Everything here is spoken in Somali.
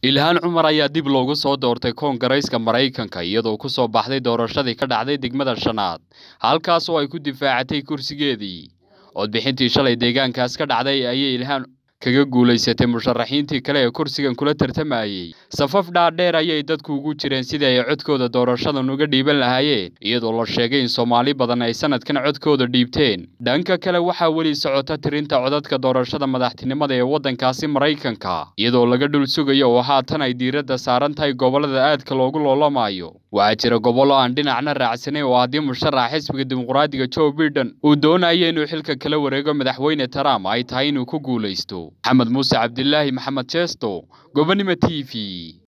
Ilhaan Cumar ayaa dib loogu soo doortay Koongareeska Mareykanka iyadoo ku soo baxday doorashadii ka dhacday degmada shanaad halkaas oo ay ku difaacatay kursigeedii codbixintii shalay deegaankaas ka dhacday ayay Ilhaan kaga guuleysatay musharaxiintii kale ee kursigan kula tartamayay safaf dhaadheer ayay dadku ugu jireen sidii ay codkooda doorashadan uga dhiiban lahaayeen iyadoo la sheegay in Soomaali badan ay sanadkan codkooda dhiibteen dhanka kale waxa wali socota tirinta codadka doorashada madaxtinimada ee wadankaasi Mareykanka iyadoo laga dhul sugayo oo haatan ay diiradda saaran tahay gobolada aadka loogu loolamayo waxaa jira gobollo aan dhinacna raacsanay oo haddii musharax xisbiga dimuqraadiga Joe Biden uu doonayo inuu xilka kala wareego madaxweyne Trump ay tahay inuu ku guuleysto محمد موسى عبد الله محمد شيستو Gobonimo TV